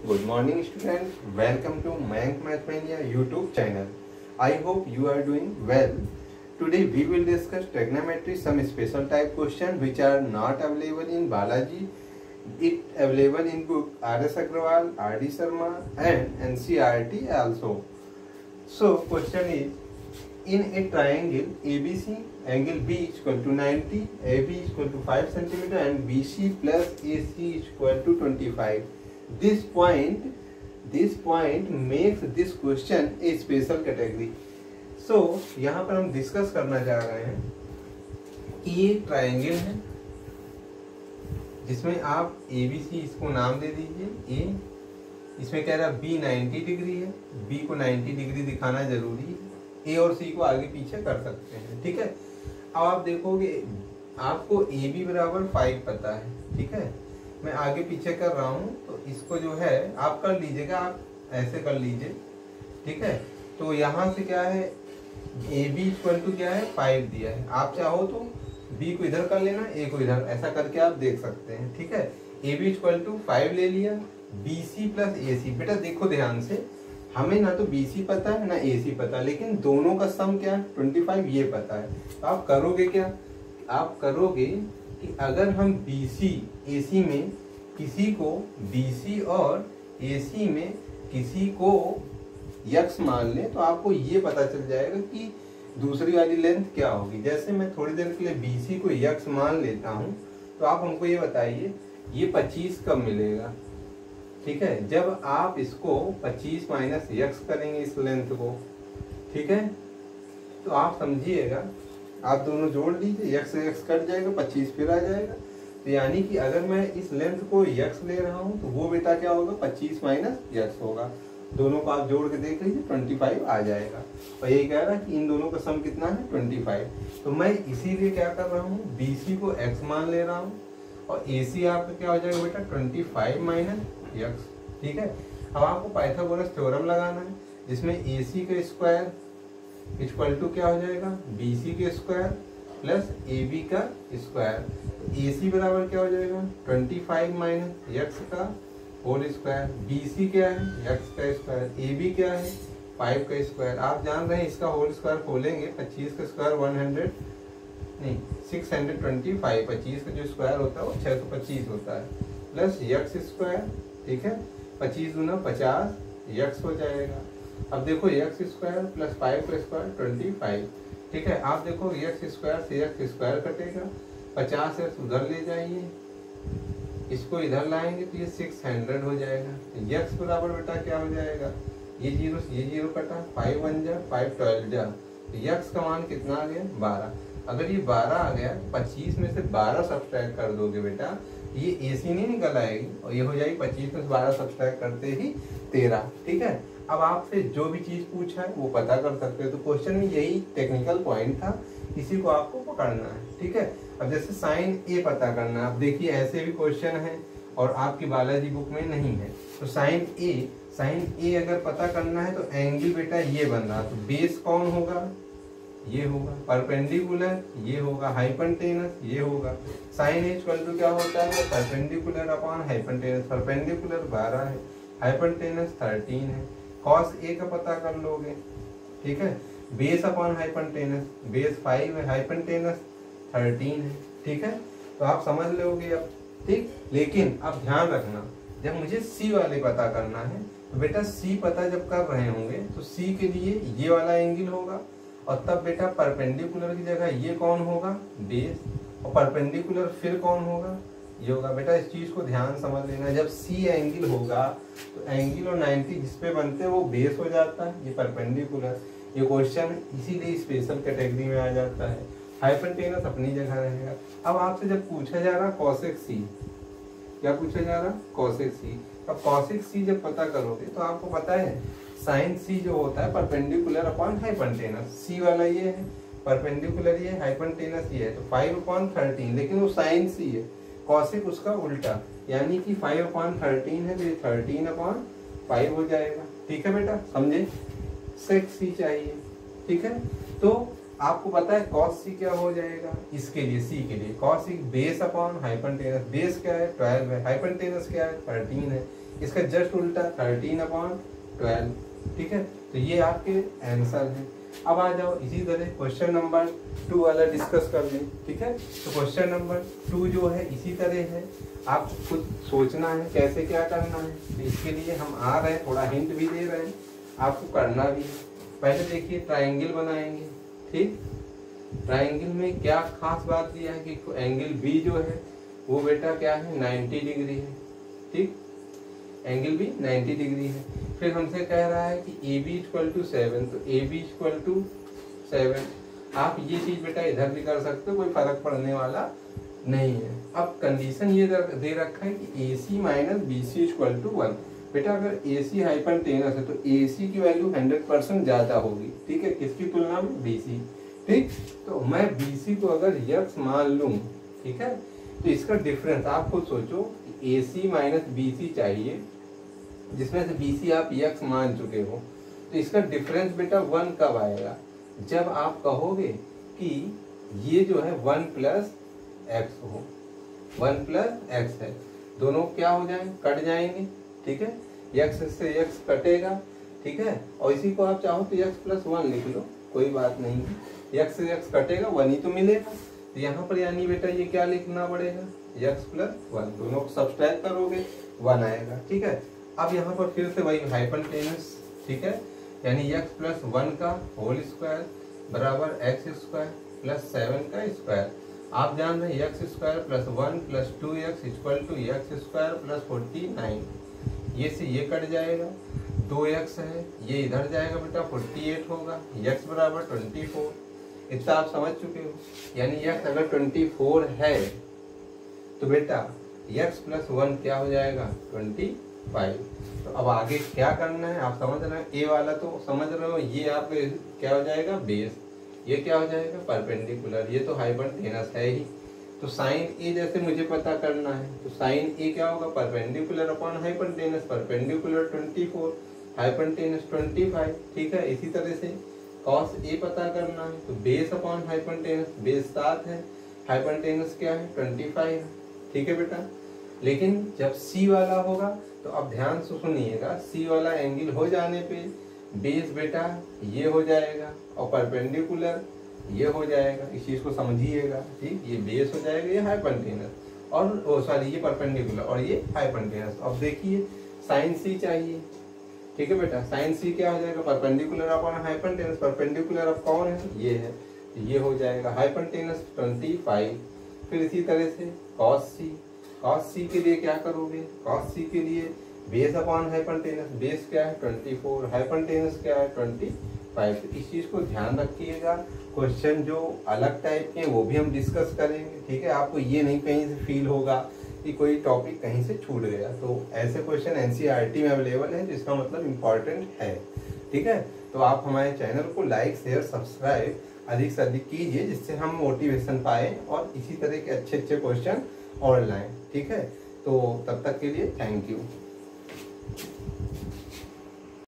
Good morning students, welcome to Mayank Mathmania YouTube channel. I hope you are doing well. Today we will discuss trigonometry, some special type question which are not available in Balaji. It available in book R.S. Agrawal, R.D. Sharma and NCERT also. So question is, in a triangle ABC, angle B is equal to 90, AB is equal to 5 cm and BC plus AC is equal to 25. This point makes this question a special category. So यहाँ पर हम discuss करना चाह रहे हैं कि ये triangle है जिसमें आप ABC इसको नाम दे दीजिए A, इसमें कह रहा B 90 डिग्री है, B को 90 डिग्री दिखाना जरूरी है, A और C को आगे पीछे कर सकते हैं, ठीक है। अब आप देखोगे आपको AB बराबर 5 पता है, ठीक है, मैं आगे पीछे कर रहा हूँ तो इसको जो है आप कर लीजिएगा, आप ऐसे कर लीजिए, ठीक है। तो यहाँ से क्या है AB इक्वल टू क्या है 5 दिया है, आप चाहो तो B को इधर कर लेना, A को इधर, ऐसा करके आप देख सकते हैं, ठीक है। AB इक्वल टू 5 ले लिया, BC प्लस AC। बेटा देखो ध्यान से, हमें ना तो BC पता है ना AC पता, लेकिन दोनों का सम क्या है 25 ये पता है। तो आप करोगे क्या, आप करोगे कि अगर हम BC AC में किसी को BC और AC में किसी को यक्स मान लें तो आपको ये पता चल जाएगा कि दूसरी वाली लेंथ क्या होगी। जैसे मैं थोड़ी देर के लिए BC को यक्स मान लेता हूँ तो आप हमको ये बताइए ये 25 कब मिलेगा, ठीक है, जब आप इसको 25 माइनस यक्स करेंगे इस लेंथ को, ठीक है। तो आप समझिएगा, आप दोनों जोड़ लीजिए, यक्स यक्स कट जाएगा, 25 फिर आ जाएगा। तो यानी कि अगर मैं इस लेंथ को यक्स ले रहा हूँ तो वो बेटा क्या होगा 25 माइनस यक्स होगा। दोनों को आप जोड़ के देख लीजिए 25 आ जाएगा। और ये कह रहा है कि इन दोनों का सम कितना है 25। तो मैं इसीलिए क्या कर रहा हूँ BC को x मान ले रहा हूँ और AC आपका क्या हो जाएगा बेटा 25 माइनस यक्स, ठीक है। अब आपको पाइथागोरस थ्योरम लगाना है जिसमें AC का स्क्वायर इक्वल टू क्या हो जाएगा BC के स्क्वायर प्लस AB का स्क्वायर। AC बराबर क्या हो जाएगा 25 माइनस यक्स का होल स्क्वायर, BC क्या है यक्स का स्क्वायर, AB क्या है 5 का स्क्वायर। आप जान रहे हैं इसका होल स्क्वायर खोलेंगे 25 का स्क्वायर 625, 25 का जो स्क्वायर होता है वो 625 होता है, प्लस यक्स स्क्वायर, ठीक है, 25 दूना 50 यक्स हो जाएगा। अब देखो यक्स स्क्वायर प्लस 5 का स्क्वायर 25, ठीक है। आप देखो यक्स स्क्वायर से यक्स स्क्वायर कटेगा, 50 एक्स उधर ले जाइए, इसको इधर लाएंगे तो ये 600 हो जाएगा। यक्स बराबर बेटा क्या हो जाएगा, ये जीरो कटा, 5 1 जा 5 12 जा, तो यक्स का मान कितना आ गया 12। अगर ये 12 आ गया 25 में से 12 सब्सट्रैक्ट कर दोगे बेटा ये AC नहीं निकल आएगी और ये हो जाएगी 25 में से 12 सब्सट्रैक्ट करते ही 13, ठीक है। अब आपसे जो भी चीज पूछा है वो पता कर सकते हो। तो क्वेश्चन में यही टेक्निकल पॉइंट था, इसी को आपको पकड़ना है, ठीक है। अब जैसे साइन A पता करना है, अब देखिए ऐसे भी क्वेश्चन है और आपकी बालाजी बुक में नहीं है। तो साइन A अगर पता करना है तो एंगल बेटा ये बन रहा, तो बेस कौन होगा ये होगा, परपेंडिकुलर ये होगा, हाइपोटेनस ये होगा। साइन A इक्वल टू क्या होता है परपेंडिकुलर अपॉन हाइपोटेनस, परपेंडिकुलर 12 है, हाइपोटेनस 13 है। कॉस A का पता कर लोगे, ठीक है, बेस अपॉन हाइपोटेनस, बेस 5 है, हाइपोटेनस 13 है, ठीक है। तो आप समझ लोगे अब, ठीक। लेकिन अब ध्यान रखना जब मुझे C वाले पता करना है तो बेटा C पता जब कर रहे होंगे तो C के लिए ये वाला एंगल होगा और तब बेटा परपेंडिकुलर की जगह ये कौन होगा बेस, और परपेंडिकुलर फिर कौन होगा ये होगा। बेटा इस चीज को ध्यान समझ लेना, जब C एंगल होगा तो एंगल और 90 जिसपे बनते हैं वो बेस हो जाता है, ये परपेंडिकुलर। ये क्वेश्चन इसीलिए स्पेशल कैटेगरी में आ जाता है, हाइपोटेनस अपनी जगह रहेगा। अब आपसे जब पूछा जा रहा कॉसेक C, क्या पूछा जा रहा कॉसेक C, अब कॉसेक C जब पता करोगे तो आपको पता है साइन C जो होता है परपेंडिकुलर अपॉन हाइपोटेनस, C वाला ये है, परपेंडिकुलर ये, हाइपोटेनस ये है, तो 5/13, लेकिन वो साइन C है, कॉसेक उसका उल्टा, यानी कि 5/13 है तो ये 13/5 हो जाएगा, ठीक है बेटा, समझे। सेक C चाहिए, ठीक है। तो आपको पता है कॉस सी क्या हो जाएगा, इसके लिए सी के लिए cos C base upon hypotenuse, base क्या है 12 है, हाइपोटेनस क्या है 13 है, इसका जस्ट उल्टा 13 अपॉन 12, ठीक है। तो ये आपके आंसर है। अब आ जाओ इसी तरह क्वेश्चन नंबर 2 वाला डिस्कस कर लें, ठीक है। तो क्वेश्चन नंबर 2 जो है इसी तरह है, आपको खुद सोचना है कैसे क्या करना है। तो इसके लिए हम आ रहे हैं, थोड़ा हिंट भी दे रहे हैं, आपको करना भी है। पहले देखिए ट्राइंगल बनाएंगे, ठीक। ट्राइंगल में क्या खास बात दिया है कि एंगल बी जो है वो बेटा क्या है 90 डिग्री है, ठीक। एंगल भी 90 डिग्री है। फिर हमसे कह रहा है कि ए बी इक्वल टू 7, तो ए बी इक्वल टू 7। आप ये चीज बेटा इधर भी कर सकते हो, कोई फर्क पड़ने वाला नहीं है। अब कंडीशन ये दे रखा है कि A C minus B C equal to 1। बेटा अगर ए सी हाइपोटेनस है तो ए सी की वैल्यू 100% ज्यादा होगी, ठीक है, किसकी तुलना में बी सी, ठीक। तो मैं बी सी को अगर यक्स मान लूं, ठीक है, तो इसका डिफरेंस आप खुद सोचो, ए सी माइनस बी सी चाहिए, जिसमें से बी सी आप यक्स मान चुके हो। तो इसका डिफरेंस बेटा 1 कब आएगा, जब आप कहोगे कि ये जो है 1 प्लस एक्स हो, 1 प्लस एक्स है, दोनों क्या हो जाएंगे, कट जाएंगे, ठीक है, यक्स से यक्स कटेगा, ठीक है। और इसी को आप चाहो तो यक्स प्लस 1 लिख लो, कोई बात नहीं है, यक्स से यक्स कटेगा 1 ही तो मिलेगा। तो यहाँ पर यानी बेटा ये क्या लिखना पड़ेगा, यक्स प्लस 1, दोनों को सब्सट्रैक्ट करोगे 1 आएगा, ठीक है। अब यहाँ पर फिर से वही हाइपोटेनस, ठीक है, यानी यक्स प्लस 1 का होल स्क्वायर बराबर एक्स स्क्वायर प्लस 7 का स्क्वायर। आप जान रहे हैं x square plus 1 plus 2x equal to x square plus 49। ये से ये कट जाएगा, 2x है, ये इधर जाएगा बेटा 48 होगा, x बराबर 24। इतना आप समझ चुके हो। यानी x अगर 24 है तो बेटा x प्लस 1 क्या हो जाएगा 25। तो अब आगे क्या करना है आप समझ रहे हैं, ए वाला तो समझ रहे हो, ये आप क्या हो जाएगा बेस, ये क्या हो जाएगा परपेंडिकुलर, ये तो हाइपोटेनस है ही। तो साइन ए जैसे मुझे पता करना है, तो साइन ए क्या होगा perpendicular upon hypotenuse, perpendicular 24, hypotenuse 25, ठीक है। इसी तरह से कॉस ए पता करना है, तो बेस अपॉन हाइपोटेनस, बेस 7 है, हाइपोटेनस क्या है 25 है, ठीक है बेटा। लेकिन जब सी वाला होगा तो अब ध्यान से सुनिएगा, सी वाला एंगल हो जाने पे बेस बेटा ये हो जाएगा और परपेंडिकुलर ये हो जाएगा, इस चीज को समझिएगा, ठीक। ये बेस हो जाएगा, ये हाइपोटेनस और सॉरी ये परपेंडिकुलर और ये हाइपोटेनस। अब देखिए साइन सी चाहिए, ठीक है बेटा, साइन सी क्या हो जाएगा परपेंडिकुलर अपॉन हाइपोटेनस, परपेंडिकुलर अब कौन है ये है, ये हो जाएगा हाइपोटेनस 25। फिर इसी तरह से कॉस सी, कॉस सी के लिए क्या करोगे, कॉस सी के लिए बेस अपॉन हाइपोटेनस, बेस क्या है 24, हाइपोटेनस क्या है 25। तो इस चीज को ध्यान रखिएगा। क्वेश्चन जो अलग टाइप के हैं वो भी हम डिस्कस करेंगे, ठीक है। आपको ये नहीं कहीं से फील होगा कि कोई टॉपिक कहीं से छूट गया, तो ऐसे क्वेश्चन एनसीईआरटी में अवेलेबल है, जिसका मतलब इम्पोर्टेंट है, ठीक है। तो आप हमारे चैनल को लाइक शेयर सब्सक्राइब अधिक से अधिक कीजिए, जिससे हम मोटिवेशन पाए और इसी तरह के अच्छे अच्छे क्वेश्चन और लाएं, ठीक है। तो तब तक के लिए थैंक यू।